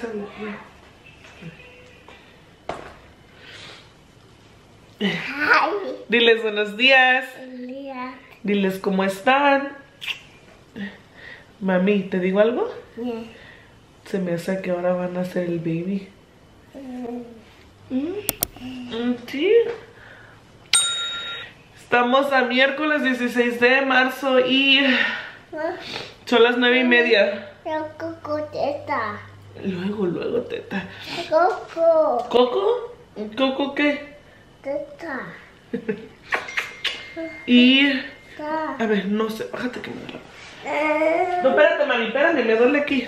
pásale. Diles buenos días. Diles cómo están. Mami, ¿te digo algo? Se me hace que ahora van a hacer el baby. Sí. Estamos a miércoles 16 de marzo y son las 9:30. Teta. Luego, teta. Coco. ¿Coco? ¿Coco qué? Teta. Y... Ta. a ver, no sé, bájate que me duele. No, espérate, mami, espérate, me duele aquí.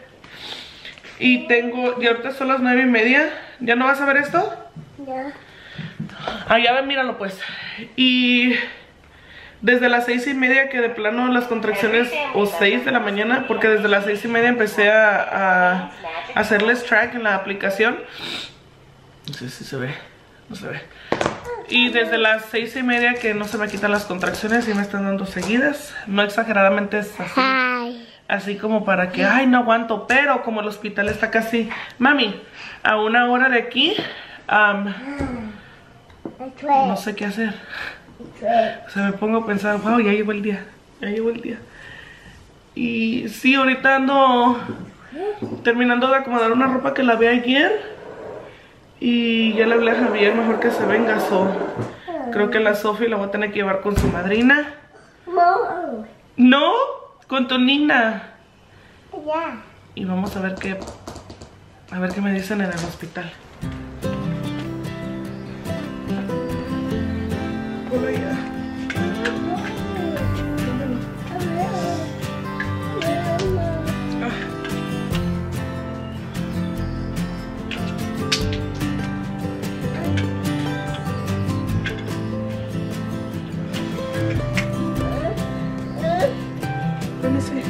Y tengo, y ahorita son las 9:30. ¿Ya no vas a ver esto? Ya. Ah, ya ven, míralo pues. Y desde las 6:30 que de plano las contracciones, o 6 de la mañana, porque desde las 6:30 empecé a hacerles track en la aplicación. No sé si se ve, no se ve. Y desde las 6:30 que no se me quitan las contracciones y me están dando seguidas. No exageradamente es así. Hi. Así como para que, ay, no aguanto. Pero como el hospital está casi, mami, a 1 hora de aquí, no sé qué hacer. O sea, me pongo a pensar, wow, ya llegó el día. Ya llegó el día. Y sí, ahorita ando terminando de acomodar una ropa que lavé ayer. Y ya le hablé a Javier, mejor que se venga. Creo que la Sofi la voy a tener que llevar con su madrina. No, con tu nina. Ya. Y vamos a ver qué me dicen en el hospital. Por allá. Let me see.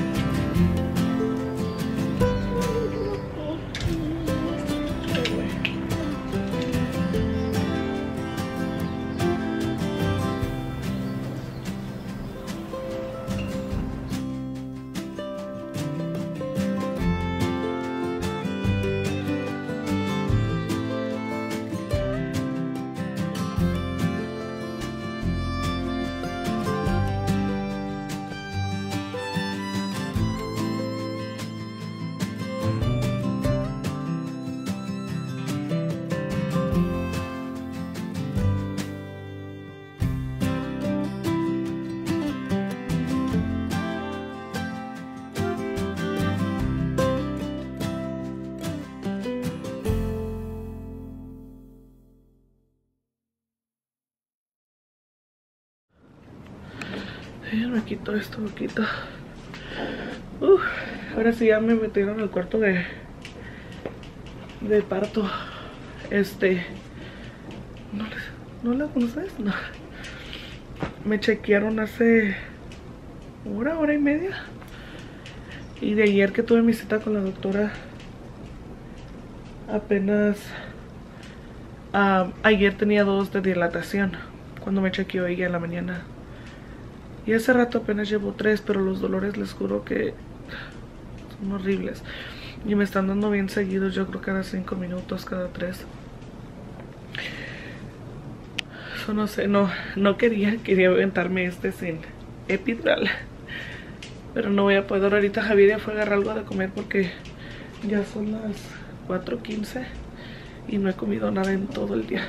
Me quito esto, me quito. Ahora sí ya me metieron al cuarto de parto. ¿No la conoces? No. Me chequearon hace hora y media. Y de ayer que tuve mi cita con la doctora, apenas ayer tenía 2 de dilatación cuando me chequeó ella en la mañana. Y hace rato apenas llevo 3, pero los dolores les juro que son horribles. Y me están dando bien seguidos, yo creo cada 5 minutos, cada 3. Eso no sé, no quería aventarme sin epidural. Pero no voy a poder. Ahorita Javier ya fue a agarrar algo de comer porque ya son las 4:15 y no he comido nada en todo el día.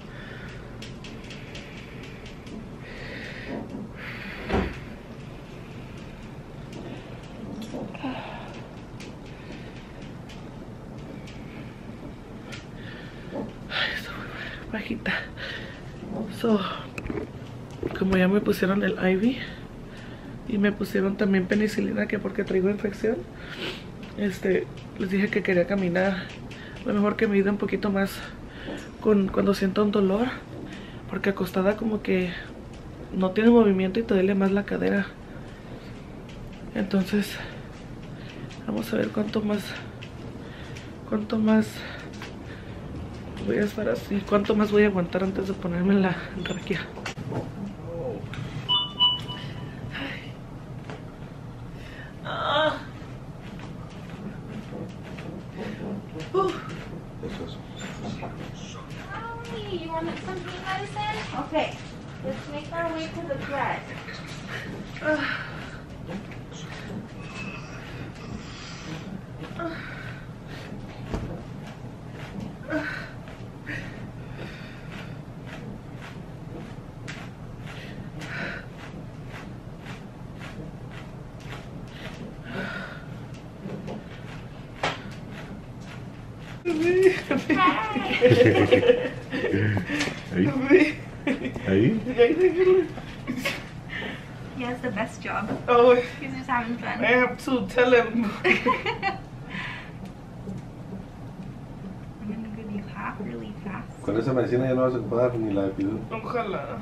Bajita. Como ya me pusieron el IV y me pusieron también penicilina, que porque traigo infección, les dije que quería caminar. Lo mejor que me ayude un poquito más cuando siento un dolor, porque acostada como que no tiene movimiento y te duele más la cadera. Entonces vamos a ver cuánto más voy a estar así, cuánto más voy a aguantar antes de ponerme la raquia. Eso es. Mommy, you want some pain medicine? Okay. Let's make our way to the thread. Ahí. Ahí. He has the best job. Oh, He's just having I fun. have to tell him. I'm gonna give you half really fast. Con esa medicina ya no vas a ocupar ni la epidural. Ojalá.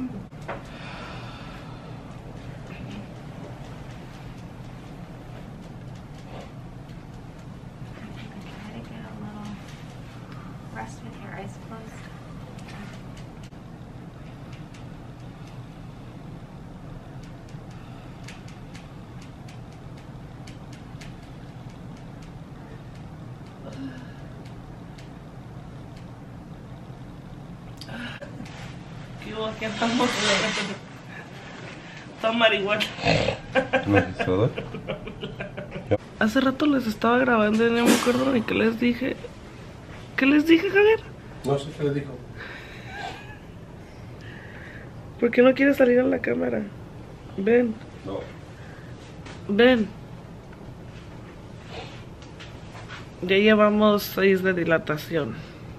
Try to get a little rest with your eyes closed. Aquí estamos. Está marihuana. ¿Registrador? Hace rato les estaba grabando y no me acuerdo ni qué les dije. ¿Qué les dije, Javier? No sé qué le dijo. ¿Por qué no quieres salir a la cámara? Ven, No. ven. Ya llevamos 6 de dilatación.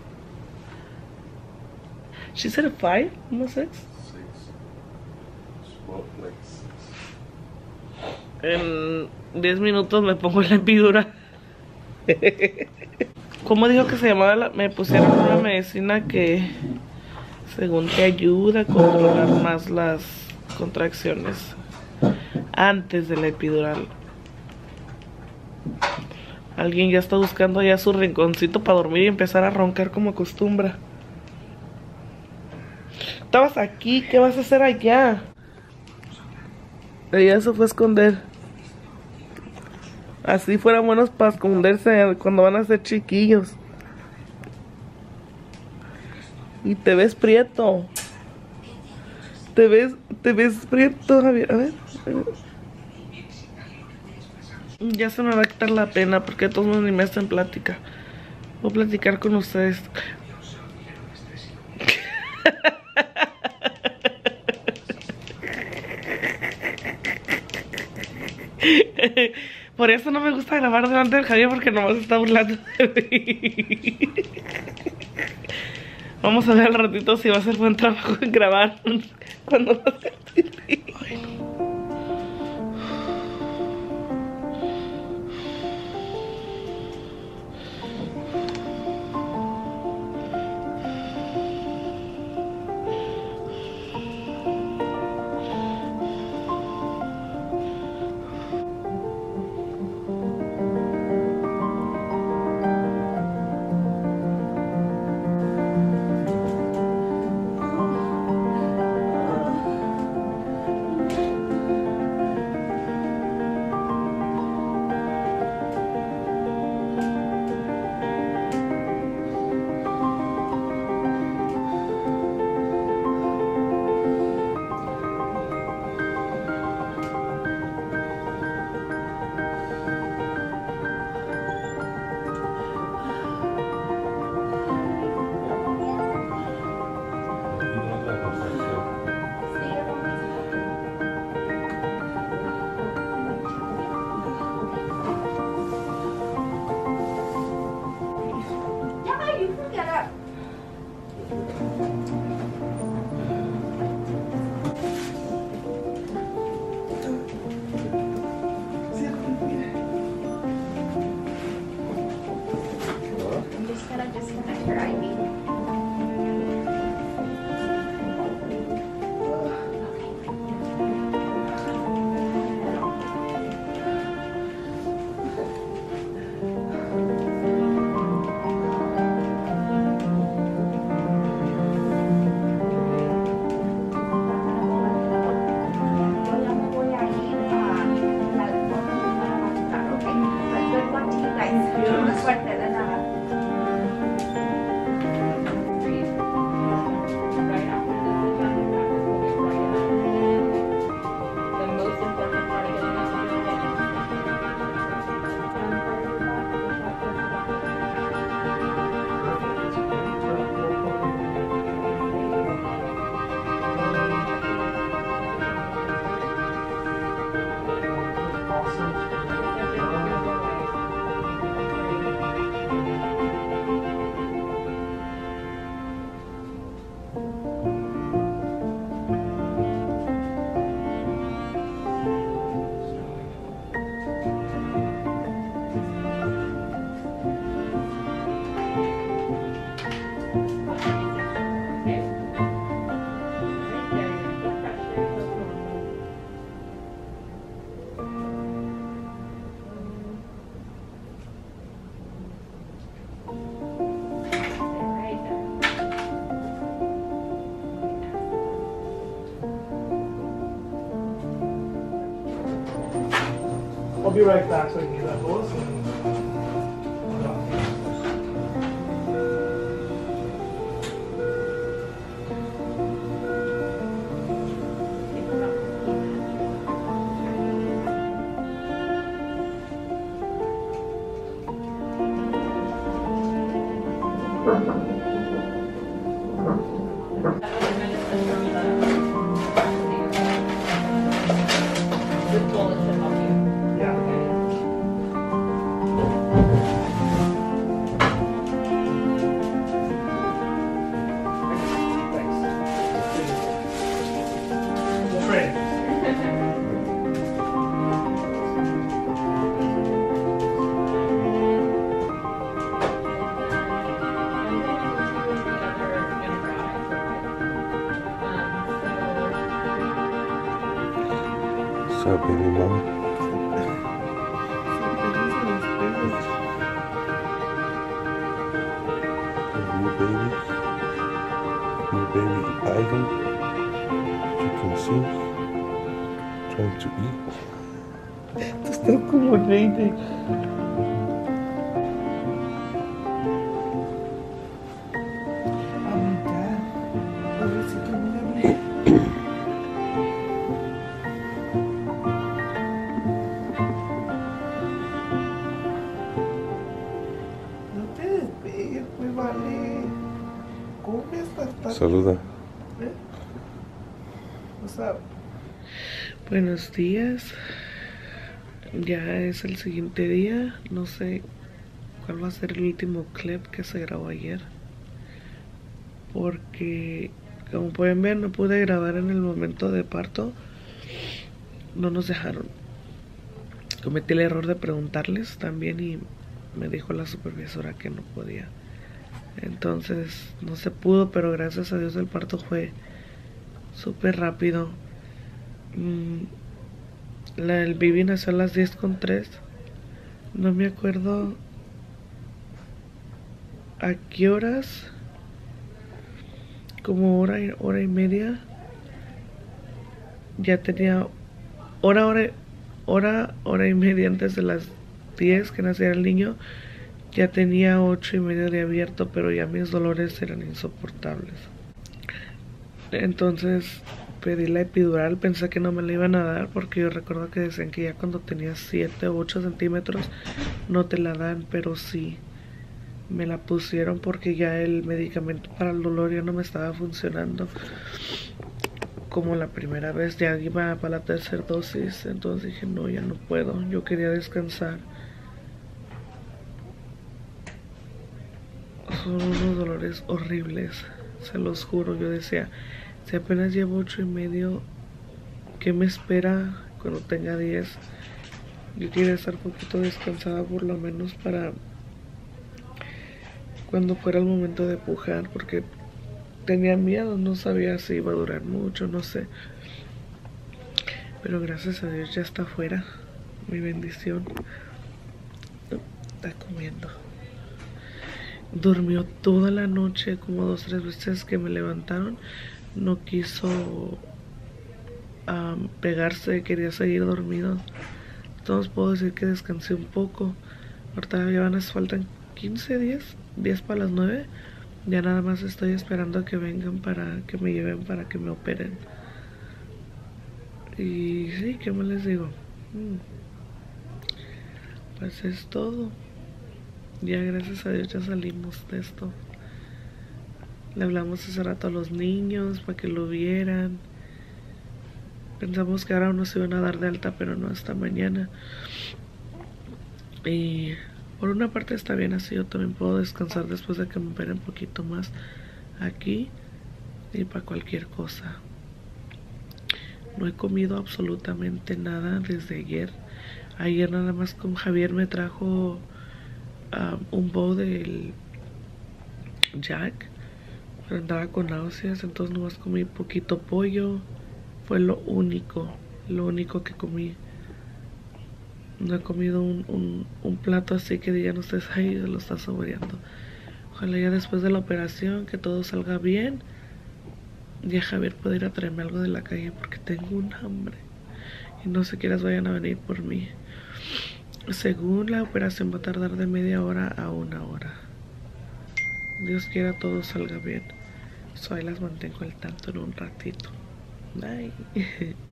She said 5, almost 6. 6. Well, like 6. En 10 minutos me pongo la epidural. ¿Cómo dijo que se llamaba? Me pusieron una medicina que según te ayuda a controlar más las contracciones antes de la epidural. Alguien ya está buscando ya su rinconcito para dormir y empezar a roncar como acostumbra. Estabas aquí, ¿qué vas a hacer allá? Ella se fue a esconder. Así fueran buenos para esconderse cuando van a ser chiquillos. Y te ves prieto. Te ves prieto, Javier. A ver. Ya se me va a quitar la pena porque todos ni me hacen plática. Voy a platicar con ustedes. Por eso no me gusta grabar delante del Javier porque nomás está burlando de mí. Vamos a ver al ratito si va a ser buen trabajo en grabar cuando va a ser pipí. Yeah, you can get up. I'm just gonna disconnect your IV. Yo ya me voy a ir a la para machucar, ¿ok? Good luck to you guys. Mucha suerte, de nada. be right back so I can get that boss. What's up, baby mom? New baby Ivan, you can see, trying to eat. Está como grande. Saluda. Buenos días. Ya es el siguiente día. No sé cuál va a ser el último clip que se grabó ayer, porque como pueden ver no pude grabar en el momento de parto. No nos dejaron. Cometí el error de preguntarles también y me dijo la supervisora que no podía. Entonces no se pudo, pero gracias a Dios el parto fue súper rápido. El baby nació a las 10:03. No me acuerdo a qué horas. Como hora y media. Ya tenía hora y media antes de las 10 que naciera el niño. Ya tenía 8:30 de abierto, pero ya mis dolores eran insoportables. Entonces pedí la epidural. Pensé que no me la iban a dar, porque yo recuerdo que decían que ya cuando tenías 7 o 8 centímetros no te la dan, pero sí me la pusieron porque ya el medicamento para el dolor ya no me estaba funcionando como la primera vez. Ya iba para la tercera dosis, entonces dije no, ya no puedo. Yo quería descansar. Son unos dolores horribles, se los juro. Yo decía, si apenas llevo 8:30, ¿qué me espera cuando tenga 10? Yo quería estar un poquito descansada por lo menos para cuando fuera el momento de pujar, porque tenía miedo, no sabía si iba a durar mucho, no sé. Pero gracias a Dios ya está afuera, mi bendición. Está comiendo. Durmió toda la noche, como 2 o 3 veces que me levantaron. No quiso pegarse, quería seguir dormido. Entonces puedo decir que descansé un poco. Ahorita ya faltan 15 días, 10 para las 9. Ya nada más estoy esperando a que vengan para que me lleven para que me operen. Y sí, ¿qué más les digo? Pues es todo. Ya gracias a Dios ya salimos de esto. Le hablamos hace rato a los niños para que lo vieran. Pensamos que ahora nos iban a dar de alta, pero no, hasta mañana. Y por una parte está bien así, yo también puedo descansar después de que me operen un poquito más aquí. Y para cualquier cosa. No he comido absolutamente nada desde ayer. Ayer nada más con Javier me trajo un bowl del Jack, pero andaba con náuseas, entonces nomás comí poquito pollo. Fue lo único que comí. No he comido un plato así que digan ustedes, ay, se lo está saboreando. Ojalá ya después de la operación que todo salga bien, ya Javier pueda ir a traerme algo de la calle porque tengo un hambre y no sé quiénes vayan a venir por mí. Según la operación va a tardar de media hora a 1 hora. Dios quiera todo salga bien. So ahí las mantengo al tanto en un ratito. Bye.